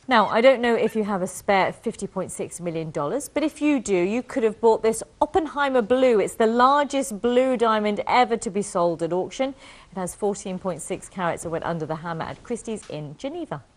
Now, I don't know if you have a spare $50.6 million, but if you do, you could have bought this Oppenheimer Blue. It's the largest blue diamond ever to be sold at auction. It has 14.6 carats and went under the hammer at Christie's in Geneva.